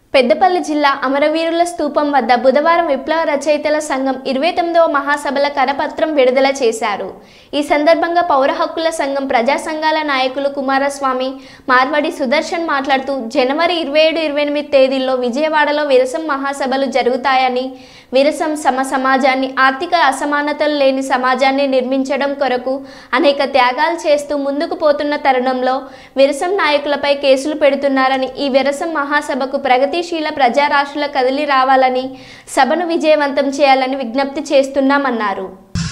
పెద్దపల్లి జిల్లా అమరవీరుల స్తూపం వద్ద బుధవారం విప్లవ రచయితల సంఘం 29వ మహాసభల కరపత్రం విడుదల చేశారు. ఈ సందర్భంగా పౌర హక్కుల సంఘం ప్రజా సంఘాల నాయకులు కుమారస్వామి, మార్వాడి సుదర్శన్ మాట్లాడుతూ జనవరి 27-28 తేదీల్లో విజయవాడలో విరసం మహాసభలు జరుగుతాయని, విరసం సమాజాన్ని ఆర్థిక అసమానతలు లేని సమాజాన్ని నిర్మించడం కొరకు అనేక త్యాగాలు చేస్తూ ముందుకు పోతున్న తరుణంలో విరసం నాయకులపై కేసులు పెడుతున్నారని, ఈ విరసం మహాసభకు ప్రగతిశీల ప్రజారాశుల కదిలి రావాలని, సభను విజయవంతం చేయాలని విజ్ఞప్తి చేస్తున్నామన్నారు.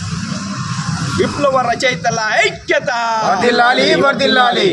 విప్లవ రచయితల ఐక్యత వర్ధిల్లాలి వర్ధిల్లాలి.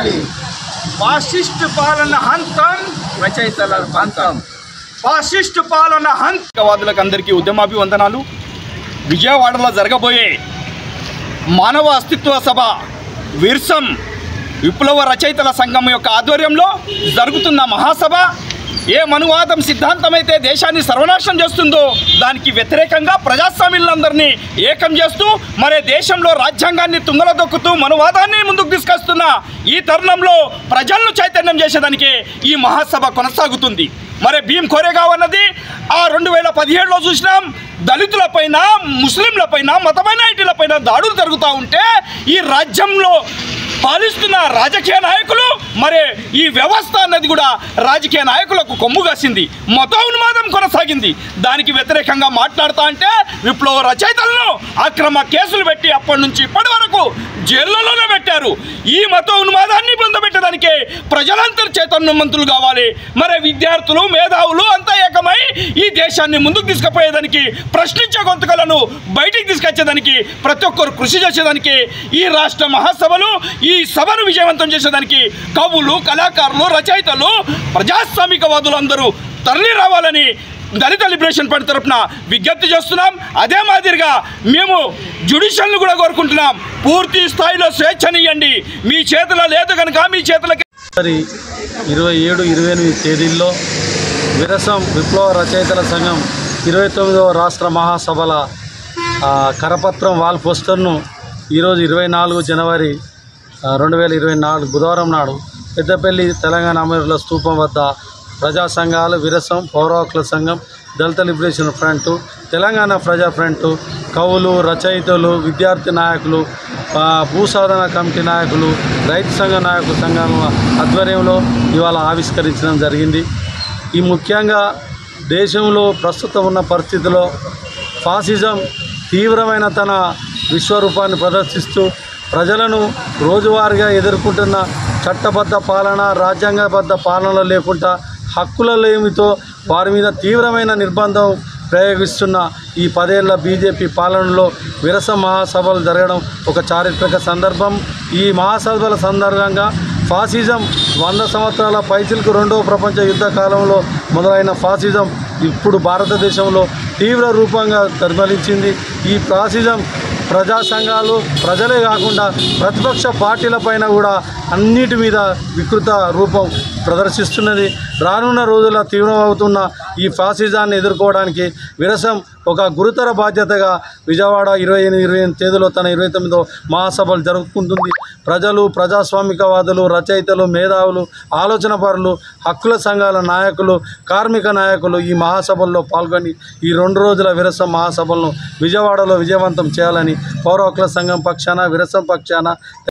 ఫాసిస్ట్ పాలన హంతం, రచయితల పంతం. ఫాసిస్ట్ పాలన హంతవాదులకు అందరికీ ఉద్యమాభివందనాలు. విజయవాడలో జరగబోయే మానవ అస్తిత్వ సభ విరసం విప్లవ రచయితల సంఘం యొక్క ఆధ్వర్యంలో జరుగుతున్న మహాసభ ఏ మనువాదం సిద్ధాంతమైతే దేశాన్ని సర్వనాశనం చేస్తుందో దానికి వ్యతిరేకంగా ప్రజాస్వామ్యులందరినీ ఏకం చేస్తూ మరే దేశంలో రాజ్యాంగాన్ని తుంగలో దొక్కుతూ మనువాదాన్ని ముందుకు తీసుకొస్తున్న ఈ తరుణంలో ప్రజలను చైతన్యం చేసేదానికి ఈ మహాసభ కొనసాగుతుంది. మరి భీమ్ కోరేగావ్ అన్నది ఆ 2017లో చూసినాం. దళితులపైన, ముస్లింలపైన, మత మైనారిటీలపైన దాడులు జరుగుతూ ఉంటే ఈ రాజ్యంలో పాలిస్తున్న రాజకీయ నాయకులు మరి ఈ వ్యవస్థ అన్నది కూడా రాజకీయ నాయకులకు కొమ్ము కాసింది, మత ఉన్మాదం కొనసాగింది. దానికి వ్యతిరేకంగా మాట్లాడుతూ అంటే విప్లవ రచయితలను అక్రమ కేసులు పెట్టి అప్పటి నుంచి ఇప్పటి వరకు జైళ్లలోనే పెట్టారు. ఈ మత ఉన్మాదాన్ని పొందబెట్టడానికే ప్రజలంతా చైతన్యవంతులు కావాలి. మరి విద్యార్థులు, మేధావులు అంతా ఏకమై ఈ దేశాన్ని ముందుకు తీసుకుపోయేదానికి, ప్రశ్నించే గొంతుకలను బయటికి తీసుకొచ్చేదానికి ప్రతి ఒక్కరు కృషి చేసేదానికి ఈ రాష్ట్ర మహాసభలు, ఈ సభను విజయవంతం చేసేదానికి కవులు, కళాకారులు, రచయితలు, ప్రజాస్వామికవాదులు అందరూ తరలి రావాలని దళిత లిబరేషన్ పార్టీ తరఫున విజ్ఞప్తి చేస్తున్నాం. అదే మాదిరిగా మేము జ్యుడిషియల్ను కూడా కోరుకుంటున్నాం. పూర్తి స్థాయిలో స్వేచ్ఛనియండి. మీ చేతిలో లేదు కనుక మీ చేతులకి 27-28 తేదీల్లో విరసం విప్లవ రచయితల సంఘం 29వ రాష్ట్ర మహాసభల కరపత్రం వాల్ పోస్టర్ను ఈరోజు 24 జనవరి 2024 బుధవారం నాడు పెద్దపల్లి తెలంగాణ అమరవీరుల స్తూపం వద్ద ప్రజా సంఘాలు, విరసం, పౌర హక్కుల సంఘం, దళిత లిబరేషన్ ఫ్రంట్, తెలంగాణ ప్రజా ఫ్రంట్, కవులు, రచయితలు, విద్యార్థి నాయకులు, భూసాధన కమిటీ నాయకులు, రైతు సంఘ సంఘాల ఆధ్వర్యంలో ఇవాళ ఆవిష్కరించడం జరిగింది. ఈ ముఖ్యంగా దేశంలో ప్రస్తుతం ఉన్న పరిస్థితిలో ఫాసిజం తీవ్రమైన తన విశ్వరూపాన్ని ప్రదర్శిస్తూ ప్రజలను రోజువారీగా ఎదుర్కొంటున్న చట్టబద్ధ పాలన, రాజ్యాంగబద్ధ పాలన లేకుండా హక్కులలేమితో వారి మీద తీవ్రమైన నిర్బంధం ప్రయోగిస్తున్న ఈ 10 ఏళ్ల బీజేపీ పాలనలో విరసం మహాసభలు జరగడం ఒక చారిత్రక సందర్భం. ఈ మహాసభల సందర్భంగా ఫాసిజం 100 సంవత్సరాల పైచిలకు 2వ ప్రపంచ యుద్ధ కాలంలో మొదలైన ఫాసిజం ఇప్పుడు భారతదేశంలో తీవ్ర రూపంగా తరలించింది. ఈ ఫాసిజం ప్రజా సంఘాలు, ప్రజలే కాకుండా ప్రతిపక్ష పార్టీలపైన కూడా అన్నిటి మీద వికృత రూపం ప్రదర్శిస్తున్నది. రానున్న రోజుల తీవ్రమవుతున్న ఈ ఫాసిజాన్ని ఎదుర్కోవడానికి విరసం ఒక గురుతర బాధ్యతగా విజయవాడ 28 తేదీలో తన 29వ మహాసభలు జరుపుకుంటుంది. ప్రజలు, ప్రజాస్వామికవాదులు, రచయితలు, మేధావులు, ఆలోచనపరులు, హక్కుల సంఘాల నాయకులు, కార్మిక నాయకులు ఈ మహాసభల్లో పాల్గొని ఈ 2 రోజుల విరసం మహాసభలను విజయవాడలో విజయవంతం చేయాలని పౌర హక్కుల సంఘం పక్షాన, విరసం పక్షాన